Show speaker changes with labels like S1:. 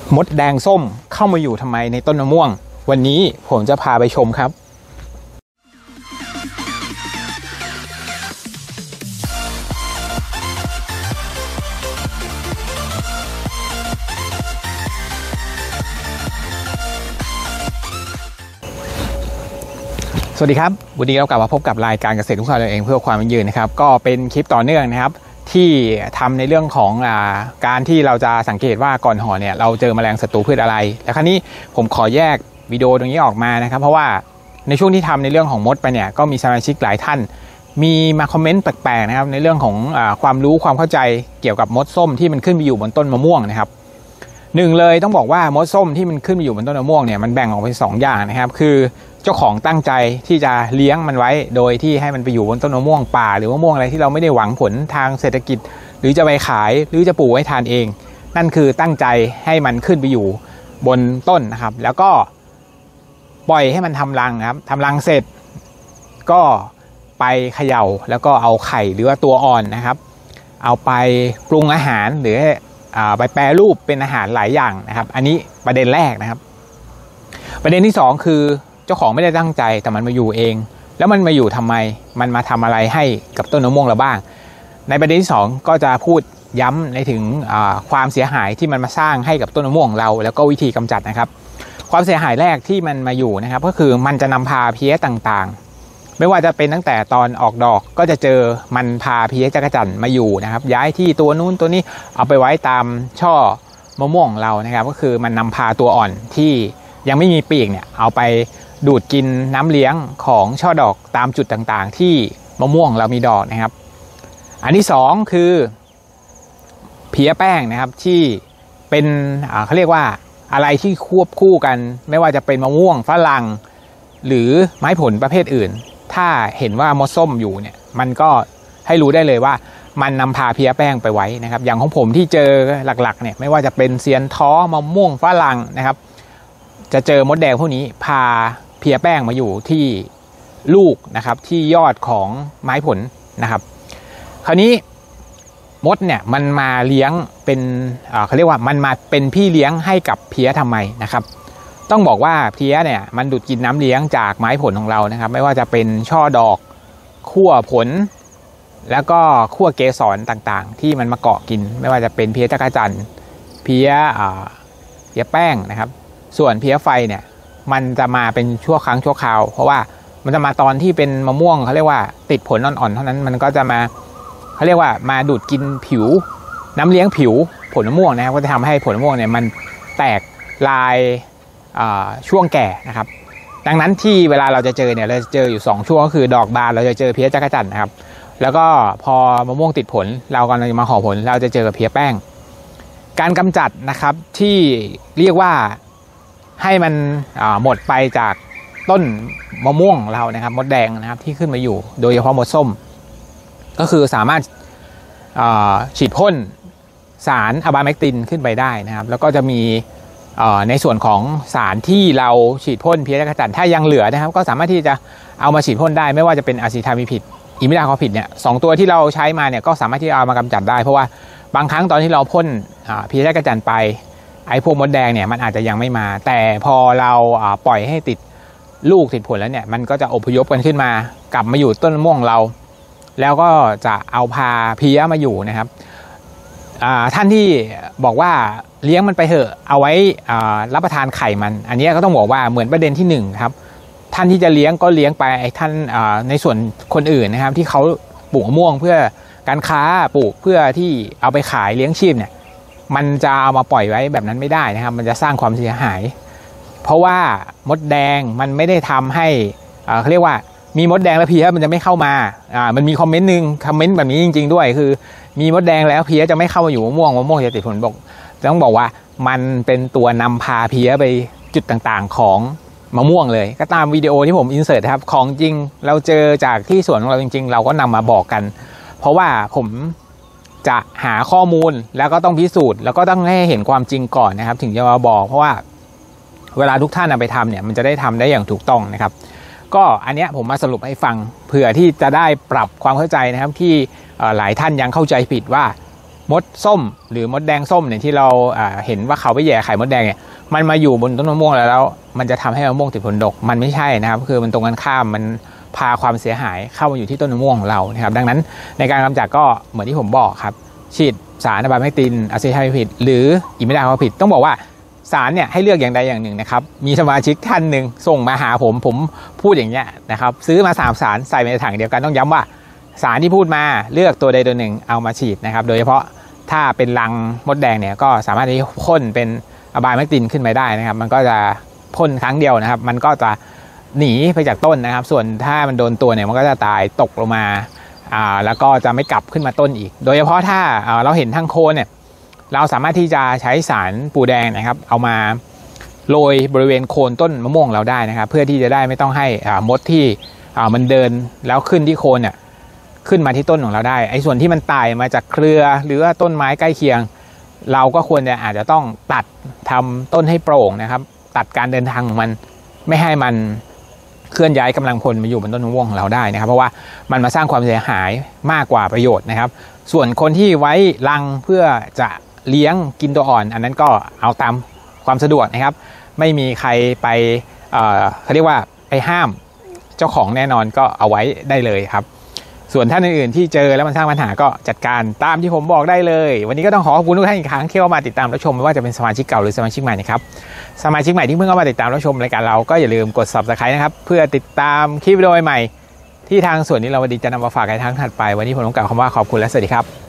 S1: มดแดงส้มเข้ามาอยู่ทำไมในต้นมะม่วงวันนี้ผมจะพาไปชมครับสวัสดีครับวันนี้เรากลับมาพบกับรายการเกษตรทุกข์เราเองเพื่อความยั่งยืนนะครับก็เป็นคลิปต่อเนื่องนะครับที่ทำในเรื่องของการที่เราจะสังเกตว่าก่อนห่อเนี่ยเราเจอแมลงศัตรูพืชอะไรแล้วคราวนี้ผมขอแยกวิดีโอตรงนี้ออกมานะครับเพราะว่าในช่วงที่ทำในเรื่องของมดไปเนี่ยก็มีสมาชิกหลายท่านมีมาคอมเมนต์แปลกๆนะครับในเรื่องของความรู้ความเข้าใจเกี่ยวกับมดส้มที่มันขึ้นไปอยู่บนต้นมะม่วงนะครับหนึ่งเลยต้องบอกว่ามดส้มที่มันขึ้นไปอยู่บนต้นมะม่วงเนี่ยมันแบ่งออกเป็น2อย่างนะครับคือเจ้าของตั้งใจที่จะเลี้ยงมันไว้โดยที่ให้มันไปอยู่บนต้นมะม่วงป่าหรือมะม่วงอะไรที่เราไม่ได้หวังผลทางเศรษฐกิจหรือจะไปขายหรือจะปลูกไว้ทานเองนั่นคือตั้งใจให้มันขึ้นไปอยู่บนต้นนะครับแล้วก็ปล่อยให้มันทำรังนะครับทำรังเสร็จก็ไปเขย่าแล้วก็เอาไข่หรือว่าตัวอ่อนนะครับเอาไปปรุงอาหารหรือไปแปรรูปเป็นอาหารหลายอย่างนะครับอันนี้ประเด็นแรกนะครับประเด็นที่2คือเจ้าของไม่ได้ตั้งใจแต่มันมาอยู่เองแล้วมันมาอยู่ทำไมมันมาทำอะไรให้กับต้นมะม่วงเราบ้างในประเด็นที่2ก็จะพูดย้ำในถึงความเสียหายที่มันมาสร้างให้กับต้นมะม่วงเราแล้วก็วิธีกำจัดนะครับความเสียหายแรกที่มันมาอยู่นะครับก็คือมันจะนำพาเพี้ยต่างๆไม่ว่าจะเป็นตั้งแต่ตอนออกดอกก็จะเจอมันพาเพี้ยจักรจั่นมาอยู่นะครับย้ายที่ตัวนู้นตัวนี้เอาไปไว้ตามช่อมะม่วงเรานะครับก็คือมันนำพาตัวอ่อนที่ยังไม่มีปีกเนี่ยเอาไปดูดกินน้ำเลี้ยงของช่อดอกตามจุดต่างๆที่มะม่วงเรามีดอกนะครับอันที่2คือเพี้ยแป้งนะครับที่เป็นเขาเรียกว่าอะไรที่ควบคู่กันไม่ว่าจะเป็นมะม่วงฝรั่งหรือไม้ผลประเภทอื่นถ้าเห็นว่ามดส้มอยู่เนี่ยมันก็ให้รู้ได้เลยว่ามันนำพาเพี้ยแป้งไปไว้นะครับอย่างของผมที่เจอหลักๆเนี่ยไม่ว่าจะเป็นเซียนท้อมะม่วงฝรั่งนะครับจะเจอมดแดงพวกนี้พาเพี้ยแป้งมาอยู่ที่ลูกนะครับที่ยอดของไม้ผลนะครับคราวนี้มดเนี่ยมันมาเลี้ยงเป็นเขาเรียกว่ามันมาเป็นพี่เลี้ยงให้กับเพี้ยทำไมนะครับต้องบอกว่าเพี้ยเนี่ยมันดูดกินน้ำเลี้ยงจากไม้ผลของเรานะครับไม่ว่าจะเป็นช่อดอกขั้วผลแล้วก็ขั้วเกสรต่างๆที่มันมาเกาะกินไม่ว่าจะเป็นเพี้ยจักรจั่นเพี้ยแป้งนะครับส่วนเพี้ยไฟเนี่ยมันจะมาเป็นชั่วครั้งชั่วคราวเพราะว่ามันจะมาตอนที่เป็นมะม่วงเขาเรียกว่าติดผลอ่อนๆเท่านั้นมันก็จะมาเขาเรียกว่ามาดูดกินผิวน้ำเลี้ยงผิวผลมะม่วงนะครับก็จะทำให้ผลมะม่วงเนี่ยมันแตกลายช่วงแก่นะครับดังนั้นที่เวลาเราจะเจอเนี่ยเราจะเจออยู่2ช่วงก็คือดอกบานเราจะเจอเพี้ยจักรจั่นนะครับแล้วก็พอมะม่วงติดผลเรากำลังจะมาห่อผลเราจะเจอกับเพี้ยแป้งการกำจัดนะครับที่เรียกว่าให้มันหมดไปจากต้นมะม่วงเรานะครับมดแดงนะครับที่ขึ้นมาอยู่โดยเฉพาะมดส้มก็คือสามารถฉีดพ่นสารอะบาแมกตินขึ้นไปได้นะครับแล้วก็จะมีในส่วนของสารที่เราฉีดพ่นเพี้ยจักรจั่นถ้ายังเหลือนะครับก็สามารถที่จะเอามาฉีดพ่นได้ไม่ว่าจะเป็นอะซิทามิพิดอิมิดาคลอพิดเนี่ย2ตัวที่เราใช้มาเนี่ยก็สามารถที่จะเอามากำจัดได้เพราะว่าบางครั้งตอนที่เราพ่นเพี้ยจักรจั่นไปไอ้พวกมดแดงเนี่ยมันอาจจะยังไม่มาแต่พอเราปล่อยให้ติดลูกติดผลแล้วเนี่ยมันก็จะอพยพกันขึ้นมากลับมาอยู่ต้นมะม่วงเราแล้วก็จะเอาพาเพี้ยมาอยู่นะครับท่านที่บอกว่าเลี้ยงมันไปเถอะเอาไว้รับประทานไข่มันอันนี้ก็ต้องบอกว่าเหมือนประเด็นที่1ครับท่านที่จะเลี้ยงก็เลี้ยงไปท่านในส่วนคนอื่นนะครับที่เขาปลูกมะม่วงเพื่อการค้าปลูกเพื่อที่เอาไปขายเลี้ยงชีพเนี่ยมันจะเอามาปล่อยไว้แบบนั้นไม่ได้นะครับมันจะสร้างความเสียหายเพราะว่ามดแดงมันไม่ได้ทำให้เขาเรียกว่ามีมดแดงแล้วเพี้ยมันจะไม่เข้ามามันมีคอมเมนต์นึงคอมเมนต์แบบนี้จริงๆด้วยคือมีมดแดงแล้วเพี้ยจะไม่เข้ามาอยู่มะม่วงจะติดผลบอกต้องบอกว่ามันเป็นตัวนำพาเพี้ยไปจุดต่างๆของมะม่วงเลยก็ตามวิดีโอที่ผมอินเสิร์ตครับของจริงเราเจอจากที่สวนของเราจริงๆเราก็นำมาบอกกันเพราะว่าผมจะหาข้อมูลแล้วก็ต้องพิสูจน์แล้วก็ต้องให้เห็นความจริงก่อนนะครับถึงจะมาบอกเพราะว่าเวลาทุกท่านนำไปทำเนี่ยมันจะได้ทำได้อย่างถูกต้องนะครับก็อันนี้ผมมาสรุปให้ฟังเผื่อที่จะได้ปรับความเข้าใจนะครับที่หลายท่านยังเข้าใจผิดว่ามดส้มหรือมดแดงส้มเนี่ยที่เราเห็นว่าเขาไปแย่ไข่มดแดงเนี่ยมันมาอยู่บนต้นมะม่วงแล้วมันจะทำให้มะม่วงติดผลดกมันไม่ใช่นะครับคือมันตรงกันข้ามมันพาความเสียหายเข้ามาอยู่ที่ต้นมะม่วงของเรานะครับดังนั้นในการกำจัดก็เหมือนที่ผมบอกครับฉีดสารอะบาเมกตินอะเซทามิพิดหรืออิมิดาคลอพิดต้องบอกว่าสารเนี่ยให้เลือกอย่างใดอย่างหนึ่งนะครับมีสมาชิกท่านหนึ่งส่งมาหาผมพูดอย่างเงี้ยนะครับซื้อมา3 สารใส่ในถังเดียวกันต้องย้ำว่าสารที่พูดมาเลือกตัวใดตัวหนึ่งเอามาฉีดนะครับโดยเฉพาะถ้าเป็นรังมดแดงเนี่ยก็สามารถที่พ่นเป็นอะบาเมกตินขึ้นไปได้นะครับมันก็จะพ่นครั้งเดียวนะครับมันก็จะหนีไปจากต้นนะครับส่วนถ้ามันโดนตัวเนี่ยมันก็จะตายตกลงมาแล้วก็จะไม่กลับขึ้นมาต้นอีกโดยเฉพาะถ้าเราเห็นทั้งโคนเนี่ยเราสามารถที่จะใช้สารปูแดงนะครับเอามาโรยบริเวณโคนต้นมะม่วงเราได้นะครับเพื่อที่จะได้ไม่ต้องให้มดที่มันเดินแล้วขึ้นที่โคนเนี่ยขึ้นมาที่ต้นของเราได้ไอ้ส่วนที่มันตายมาจากเครือหรือว่าต้นไม้ใกล้เคียงเราก็ควรจะอาจจะต้องตัดทำต้นให้โปร่งนะครับตัดการเดินทางของมันไม่ให้มันเคลื่อนย้ายกำลังพลมาอยู่บนต้นมะม่วงของเราได้นะครับเพราะว่ามันมาสร้างความเสียหายมากกว่าประโยชน์นะครับส่วนคนที่ไว้รังเพื่อจะเลี้ยงกินตัวอ่อนอันนั้นก็เอาตามความสะดวกนะครับไม่มีใครไปเขาเรียกว่าไปห้ามเจ้าของแน่นอนก็เอาไว้ได้เลยครับส่วนท่านอื่นๆที่เจอแล้วมันสร้างปัญหาก็จัดการตามที่ผมบอกได้เลยวันนี้ก็ต้องขอบคุณทุกท่านอีกครั้งที่เข้ามาติดตามรับชมไม่ว่าจะเป็นสมาชิกเก่าหรือสมาชิกใหม่นะครับสมาชิกใหม่ที่เพิ่งเข้ามาติดตามรับชมรายการเราก็อย่าลืมกด Subscribe นะครับเพื่อติดตามคลิปวิดีโอใหม่ที่ทางส่วนนี้เราดีจะนำมาฝากในทางถัดไปวันนี้ผมต้องกล่าวคำว่าขอบคุณและสวัสดีครับ